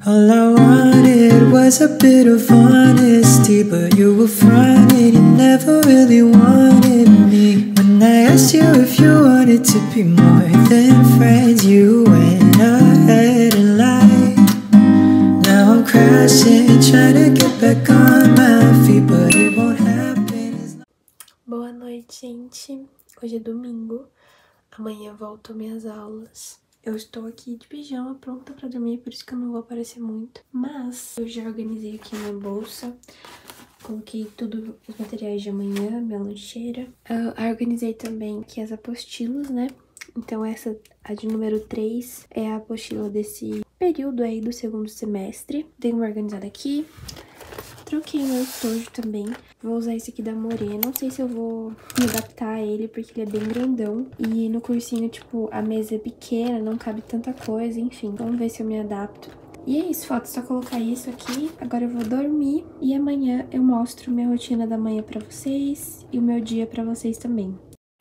All I wanted was a bit of honesty, but you were fronting, you never really wanted me. When I asked you if you wanted to be more than friends, you went ahead and lied. Now I'm crashing, trying to get back on my feet, but it won't happen. Boa noite, gente. Hoje é domingo. Amanhã volto às minhas aulas. Eu estou aqui de pijama, pronta pra dormir, por isso que eu não vou aparecer muito. Mas eu já organizei aqui minha bolsa. Coloquei tudo os materiais de amanhã, minha lancheira. Eu organizei também aqui as apostilas, né? Então essa, a de número 3, é a apostila desse período aí do segundo semestre. Dei uma organizada aqui. Troquei meu estojo também. Vou usar esse aqui da Morê. Não sei se eu vou me adaptar a ele, porque ele é bem grandão. E no cursinho, tipo, a mesa é pequena, não cabe tanta coisa, enfim. Vamos ver se eu me adapto. E é isso, falta só colocar isso aqui. Agora eu vou dormir e amanhã eu mostro minha rotina da manhã pra vocês e o meu dia pra vocês também.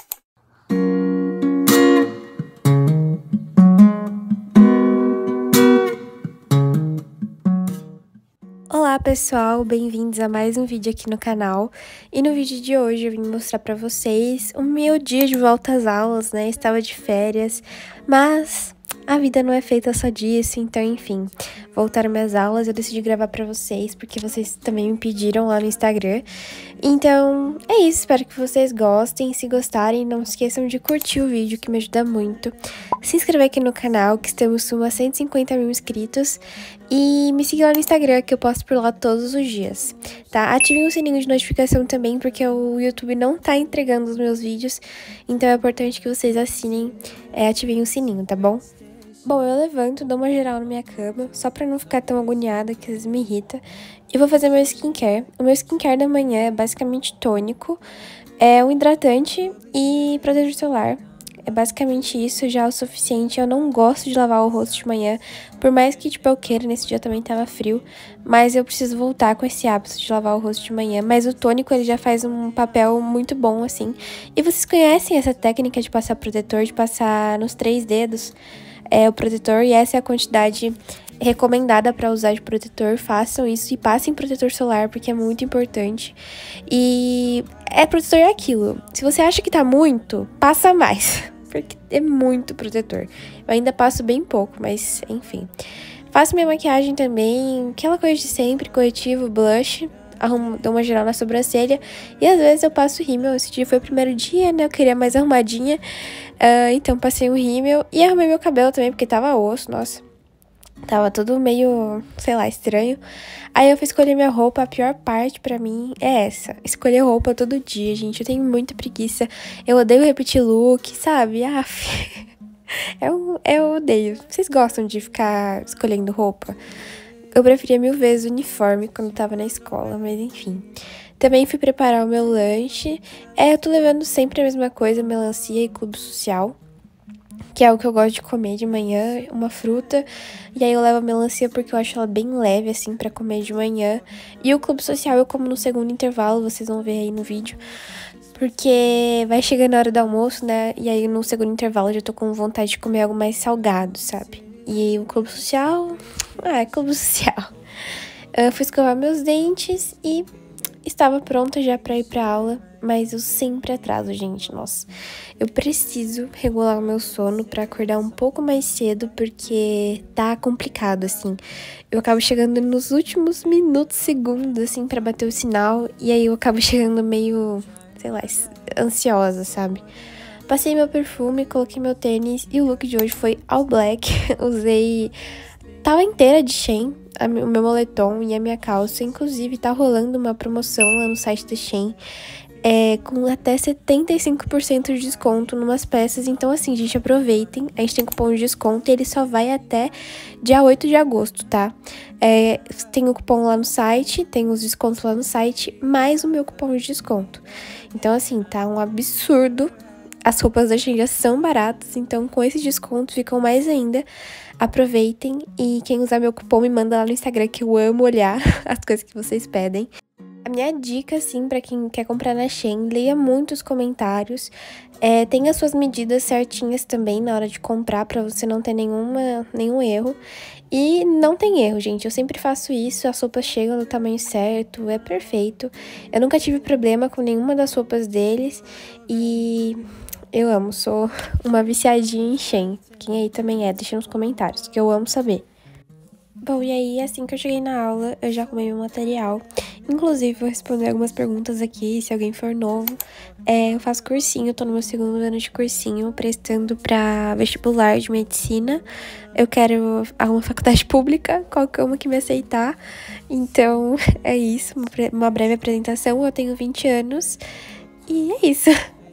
Olá pessoal, bem-vindos a mais um vídeo aqui no canal. E no vídeo de hoje eu vim mostrar pra vocês o meu dia de volta às aulas, né? Estava de férias, mas a vida não é feita só disso, então enfim. Voltaram minhas aulas, eu decidi gravar pra vocês, porque vocês também me pediram lá no Instagram. Então, é isso, espero que vocês gostem. Se gostarem, não esqueçam de curtir o vídeo, que me ajuda muito. Se inscrever aqui no canal, que estamos rumo a 150 mil inscritos. E me siga lá no Instagram, que eu posto por lá todos os dias, tá? Ativem o sininho de notificação também, porque o YouTube não tá entregando os meus vídeos. Então é importante que vocês assinem, ativem o sininho, tá bom? Bom, eu levanto, dou uma geral na minha cama, só pra não ficar tão agoniada, que às vezes me irrita. E vou fazer meu skincare. O meu skincare da manhã é basicamente tônico, um hidratante e protetor solar. É basicamente isso, já é o suficiente. Eu não gosto de lavar o rosto de manhã, por mais que, tipo, eu queira, nesse dia também tava frio. Mas eu preciso voltar com esse hábito de lavar o rosto de manhã. Mas o tônico, ele já faz um papel muito bom, assim. E vocês conhecem essa técnica de passar protetor, de passar nos 3 dedos? O protetor, e essa é a quantidade recomendada para usar de protetor. Façam isso e passem protetor solar, porque é muito importante. E protetor é aquilo, se você acha que tá muito, passa mais, porque é muito protetor. Eu ainda passo bem pouco, mas enfim. Faço minha maquiagem também, aquela coisa de sempre, corretivo, blush. Dou uma geral na sobrancelha e às vezes eu passo rímel. Esse dia foi o primeiro dia, né? Eu queria mais arrumadinha, então passei um rímel e arrumei meu cabelo também, porque tava osso, nossa. Tava tudo meio, sei lá, estranho. Aí eu fui escolher minha roupa. A pior parte pra mim é essa: escolher roupa todo dia, gente. Eu tenho muita preguiça. Eu odeio repetir look, sabe? Eu odeio. Vocês gostam de ficar escolhendo roupa? Eu preferia 1000 vezes o uniforme quando tava na escola, mas enfim. Também fui preparar o meu lanche. Eu tô levando sempre a mesma coisa, melancia e clube social, que é o que eu gosto de comer de manhã, uma fruta. E aí eu levo a melancia porque eu acho ela bem leve, assim, pra comer de manhã. E o clube social eu como no segundo intervalo, vocês vão ver aí no vídeo. Porque vai chegando a hora do almoço, né? E aí no segundo intervalo eu já tô com vontade de comer algo mais salgado, sabe? E o clube social... clube social. Fui escovar meus dentes e estava pronta já pra ir pra aula. Mas eu sempre atraso, gente, nossa. Eu preciso regular o meu sono pra acordar um pouco mais cedo, porque tá complicado, assim. Eu acabo chegando nos últimos minutos, segundos, assim, pra bater o sinal. E aí eu acabo chegando meio, sei lá, ansiosa, sabe? Passei meu perfume, coloquei meu tênis e o look de hoje foi all black. Usei... Tava inteira de Shein, o meu moletom e a minha calça. Inclusive, tá rolando uma promoção lá no site da Shein, com até 75% de desconto numas peças. Então, assim, gente, aproveitem. A gente tem cupom de desconto e ele só vai até dia 8 de agosto, tá? Tem o cupom lá no site, tem os descontos lá no site, mais o meu cupom de desconto. Então, assim, tá um absurdo. As roupas da Shein já são baratas, então com esse desconto ficam mais ainda. Aproveitem e quem usar meu cupom me manda lá no Instagram, que eu amo olhar as coisas que vocês pedem. A minha dica, assim, pra quem quer comprar na Shein, leia muitos comentários. Tenha as suas medidas certinhas também na hora de comprar, pra você não ter nenhum erro. E não tem erro, gente. Eu sempre faço isso, as roupas chegam no tamanho certo, é perfeito. Eu nunca tive problema com nenhuma das roupas deles. E eu amo, sou uma viciadinha em Shein. Quem aí também deixa nos comentários, que eu amo saber. Bom, e aí, assim que eu cheguei na aula, eu já arrumei meu material. Inclusive, vou responder algumas perguntas aqui, se alguém for novo. Eu faço cursinho, tô no meu 2º ano de cursinho, prestando pra vestibular de medicina. Eu quero uma faculdade pública, qualquer uma que me aceitar. Então, é isso, uma breve apresentação. Eu tenho 20 anos e é isso.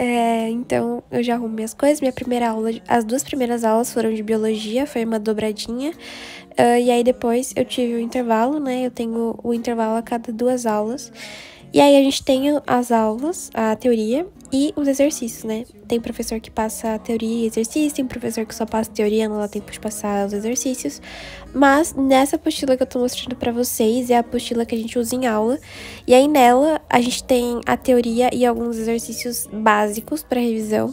Então, eu já arrumo minhas coisas. Minha primeira aula, as 2 primeiras aulas foram de biologia, foi uma dobradinha. E aí depois eu tive o intervalo, né? Eu tenho o intervalo a cada 2 aulas. E aí a gente tem as aulas, a teoria e os exercícios, né? Tem professor que passa teoria e exercício, tem professor que só passa teoria, não dá tempo de passar os exercícios. Mas nessa apostila que eu tô mostrando pra vocês, é a apostila que a gente usa em aula. E aí nela a gente tem a teoria e alguns exercícios básicos pra revisão.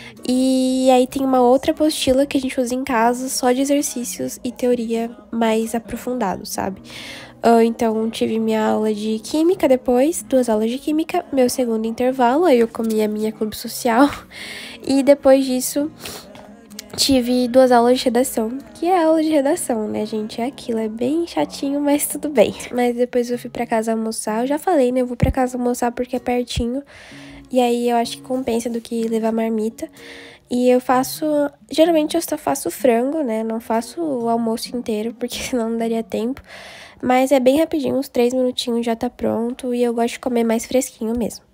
E aí tem uma outra apostila que a gente usa em casa, só de exercícios e teoria mais aprofundado, sabe? Então, tive minha aula de química depois, 2 aulas de química, meu 2º intervalo, aí eu comi a minha clube social. E depois disso, tive 2 aulas de redação, que é aula de redação, né, gente? É aquilo, é bem chatinho, mas tudo bem. Mas depois eu fui pra casa almoçar, eu já falei, né, eu vou pra casa almoçar porque é pertinho. E aí eu acho que compensa do que levar marmita. E eu geralmente eu só faço frango, né? Não faço o almoço inteiro, porque senão não daria tempo. Mas é bem rapidinho, uns 3 minutinhos já tá pronto. E eu gosto de comer mais fresquinho mesmo.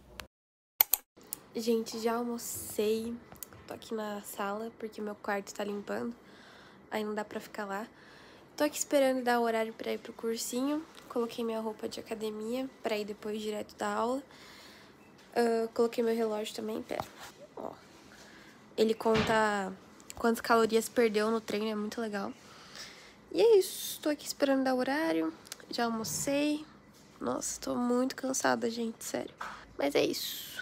Gente, já almocei. Tô aqui na sala, porque meu quarto tá limpando. Aí não dá pra ficar lá. Tô aqui esperando dar o horário pra ir pro cursinho. Coloquei minha roupa de academia pra ir depois direto da aula. Coloquei meu relógio também, pera. Ó. Ele conta quantas calorias perdeu no treino, é muito legal. E é isso, tô aqui esperando dar o horário. Já almocei. Nossa, tô muito cansada, gente, sério. Mas é isso.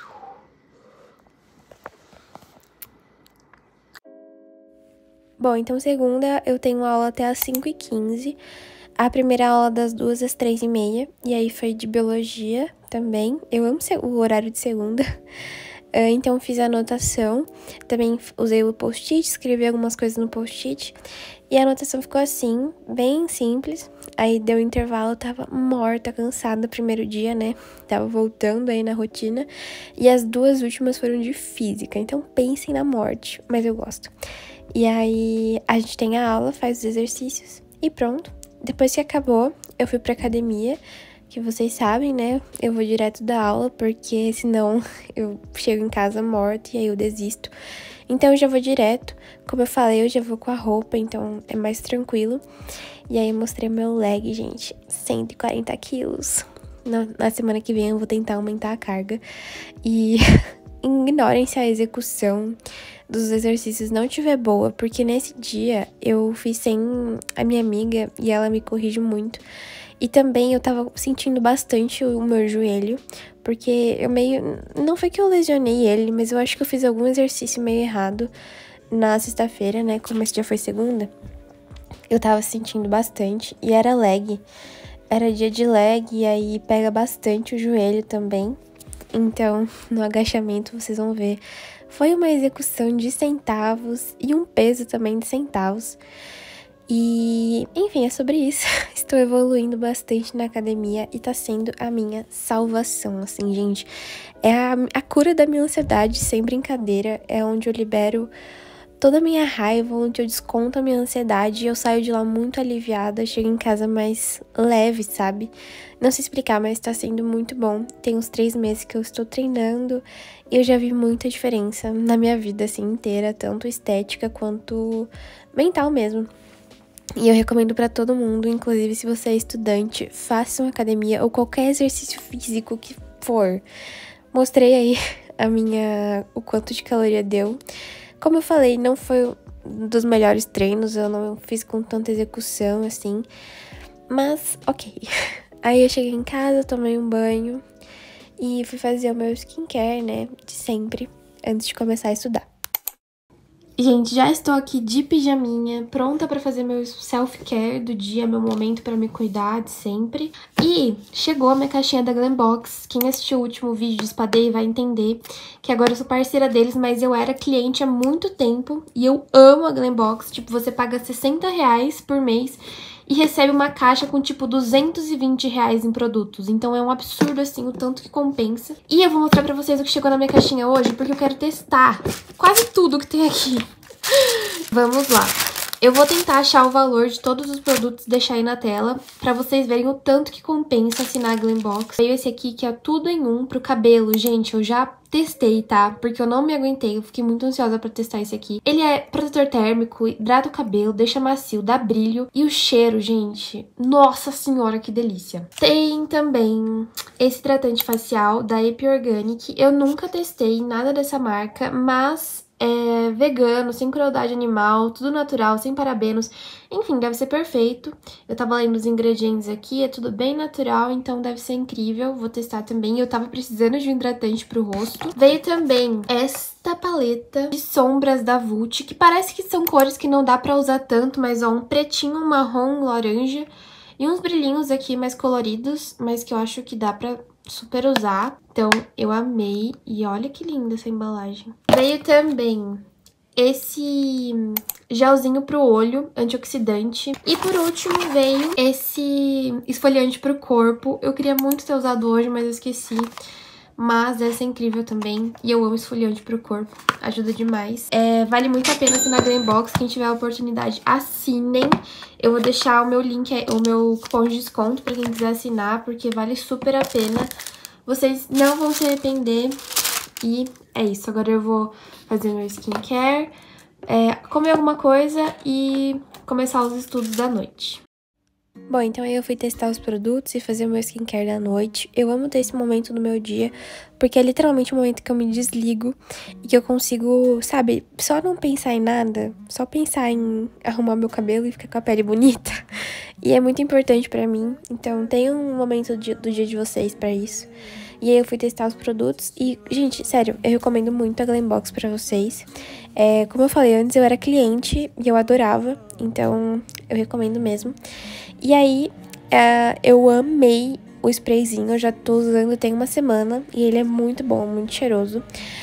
Bom, então segunda eu tenho aula até às 5h15. A primeira aula das 2 às 3h30. E aí foi de biologia também. Eu amo o horário de segunda. Então fiz a anotação. Também usei o post-it, escrevi algumas coisas no post-it. E a anotação ficou assim, bem simples. Aí deu intervalo, eu tava morta, cansada no primeiro dia, né? Tava voltando aí na rotina. E as 2 últimas foram de física. Então pensem na morte, mas eu gosto. E aí a gente tem a aula, faz os exercícios e pronto. Depois que acabou, eu fui pra academia, que vocês sabem, né? Eu vou direto da aula, porque senão eu chego em casa morta e aí eu desisto. Então eu já vou direto. Como eu falei, eu já vou com a roupa, então é mais tranquilo. E aí eu mostrei meu leg, gente, 140 quilos. Na semana que vem eu vou tentar aumentar a carga. E ignorem se a execução dos exercícios não estiver boa, porque nesse dia eu fiz sem a minha amiga e ela me corrige muito. E também eu tava sentindo bastante o meu joelho, porque eu meio... Não foi que eu lesionei ele, mas eu acho que eu fiz algum exercício meio errado na sexta-feira, né? Como esse dia foi segunda, eu tava sentindo bastante. E era leg. Era dia de leg, e aí pega bastante o joelho também. Então, no agachamento, vocês vão ver. Foi uma execução de centavos e um peso também de centavos. E, enfim, é sobre isso. Estou evoluindo bastante na academia e tá sendo a minha salvação, assim, gente. É a cura da minha ansiedade, sem brincadeira. É onde eu libero toda a minha raiva, onde eu desconto a minha ansiedade e eu saio de lá muito aliviada, chego em casa mais leve, sabe? Não sei explicar, mas tá sendo muito bom. Tem uns 3 meses que eu estou treinando e eu já vi muita diferença na minha vida, assim, inteira, tanto estética quanto mental mesmo. E eu recomendo pra todo mundo, inclusive se você é estudante, faça uma academia ou qualquer exercício físico que for. Mostrei aí o quanto de caloria deu. Como eu falei, não foi um dos melhores treinos, eu não fiz com tanta execução, assim. Mas, ok. Aí eu cheguei em casa, tomei um banho e fui fazer o meu skincare, né, de sempre, antes de começar a estudar. Gente, já estou aqui de pijaminha, pronta pra fazer meu self-care do dia, meu momento pra me cuidar de sempre. E chegou a minha caixinha da Glambox. Quem assistiu o último vídeo de Espadei vai entender que agora eu sou parceira deles, mas eu era cliente há muito tempo e eu amo a Glambox. Tipo, você paga R$60 por mês e recebe uma caixa com, tipo, R$220 em produtos. Então é um absurdo, assim, o tanto que compensa. E eu vou mostrar pra vocês o que chegou na minha caixinha hoje, porque eu quero testar quase tudo que tem aqui. Vamos lá. Eu vou tentar achar o valor de todos os produtos e deixar aí na tela, pra vocês verem o tanto que compensa assinar a Glambox. Veio esse aqui, que é tudo em um pro cabelo. Gente, eu já testei, tá? Porque eu não me aguentei, eu fiquei muito ansiosa pra testar esse aqui. Ele é protetor térmico, hidrata o cabelo, deixa macio, dá brilho. E o cheiro, gente, nossa senhora, que delícia. Tem também esse hidratante facial da EP Organic. Eu nunca testei nada dessa marca, mas é vegano, sem crueldade animal, tudo natural, sem parabenos. Enfim, deve ser perfeito. Eu tava lendo os ingredientes aqui, é tudo bem natural, então deve ser incrível. Vou testar também. Eu tava precisando de um hidratante pro rosto. Veio também esta paleta de sombras da Vult, que parece que são cores que não dá pra usar tanto, mas ó, um pretinho, um marrom, um laranja e uns brilhinhos aqui mais coloridos, mas que eu acho que dá pra super usar. Então, eu amei. E olha que linda essa embalagem. Veio também esse gelzinho pro olho, antioxidante. E por último veio esse esfoliante pro corpo. Eu queria muito ter usado hoje, mas eu esqueci. Mas essa é incrível também. E eu amo esfoliante pro corpo. Ajuda demais. Vale muito a pena assinar a Glambox. Quem tiver a oportunidade, assinem. Eu vou deixar o meu link, o meu cupom de desconto pra quem quiser assinar, porque vale super a pena. Vocês não vão se arrepender. E é isso. Agora eu vou fazer meu skincare, comer alguma coisa e começar os estudos da noite. Bom, então aí eu fui testar os produtos e fazer o meu skincare da noite. Eu amo ter esse momento no meu dia, porque é literalmente o momento que eu me desligo e que eu consigo, sabe, só não pensar em nada, só pensar em arrumar meu cabelo e ficar com a pele bonita. E é muito importante pra mim, então tenham um momento do dia de vocês pra isso. E aí eu fui testar os produtos e, gente, sério, eu recomendo muito a Glambox pra vocês. Como eu falei antes, eu era cliente e eu adorava, então eu recomendo mesmo. E aí, eu amei o sprayzinho, eu já tô usando tem uma semana e ele é muito bom, muito cheiroso.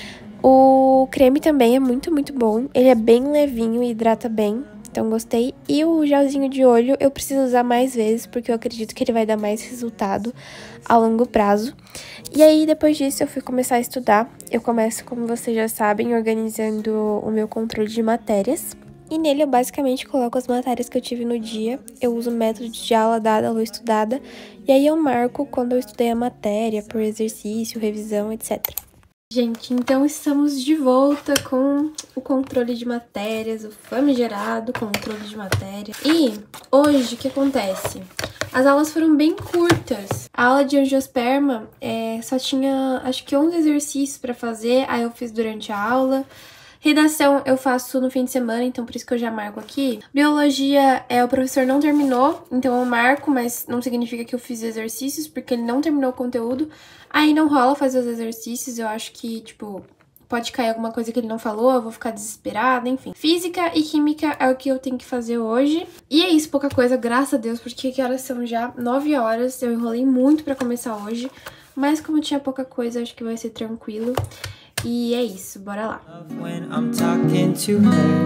O creme também é muito, muito bom, ele é bem levinho e hidrata bem, então gostei. E o gelzinho de olho eu preciso usar mais vezes, porque eu acredito que ele vai dar mais resultado a longo prazo. E aí, depois disso, eu fui começar a estudar. Eu começo, como vocês já sabem, organizando o meu controle de matérias. E nele eu basicamente coloco as matérias que eu tive no dia, eu uso o método de aula dada, aula estudada, e aí eu marco quando eu estudei a matéria, por exercício, revisão, etc. Gente, então estamos de volta com o controle de matérias, o famigerado controle de matérias. E hoje, o que acontece? As aulas foram bem curtas. A aula de angiosperma só tinha, acho que 11 exercícios pra fazer, aí eu fiz durante a aula. Redação eu faço no fim de semana, então por isso que eu já marco aqui. Biologia, o professor não terminou, então eu marco, mas não significa que eu fiz exercícios, porque ele não terminou o conteúdo. Aí não rola fazer os exercícios, eu acho que, tipo, pode cair alguma coisa que ele não falou, eu vou ficar desesperada, enfim. Física e química é o que eu tenho que fazer hoje. E é isso, pouca coisa, graças a Deus, porque que horas são já? 9 horas, eu enrolei muito pra começar hoje. Mas como tinha pouca coisa, acho que vai ser tranquilo. E é isso, bora lá. When I'm talking to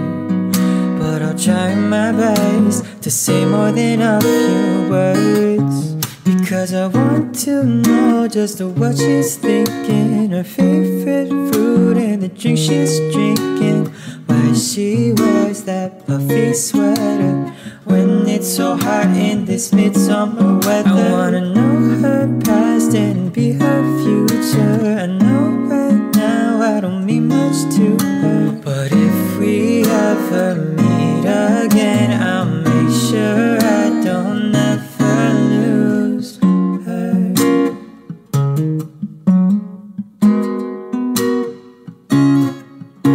her, but I'll try my best to say more than a few words, because I want to know just what she's thinking, her favorite food and the drink she's drinking, why she wears that puffy sweater when it's so hot in this midsummer weather. I wanna know her past and be her future. I know right now I don't mean much to her, but if we ever meet again, I'll make sure I don't ever lose her.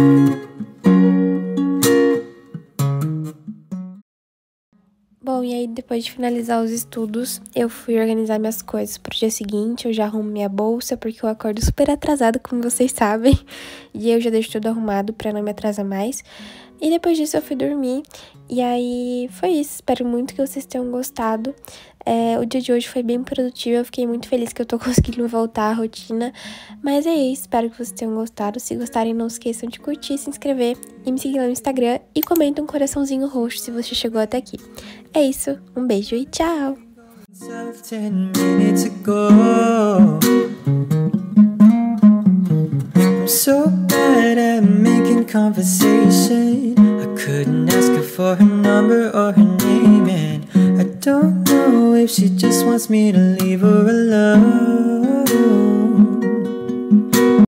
Bom, e aí depois de finalizar os estudos, eu fui organizar minhas coisas pro dia seguinte. Eu já arrumo minha bolsa, porque eu acordo super atrasada, como vocês sabem. E eu já deixo tudo arrumado pra não me atrasar mais. E depois disso eu fui dormir. E aí foi isso. Espero muito que vocês tenham gostado. O dia de hoje foi bem produtivo. Eu fiquei muito feliz que eu tô conseguindo voltar à rotina. Mas é isso. Espero que vocês tenham gostado. Se gostarem, não esqueçam de curtir, se inscrever e me seguir lá no Instagram. E comenta um coraçãozinho roxo se você chegou até aqui. É isso. Um beijo e tchau! 10 minutes ago, I'm so bad at making conversation. I couldn't ask her for her number or her name, and I don't know if she just wants me to leave her alone.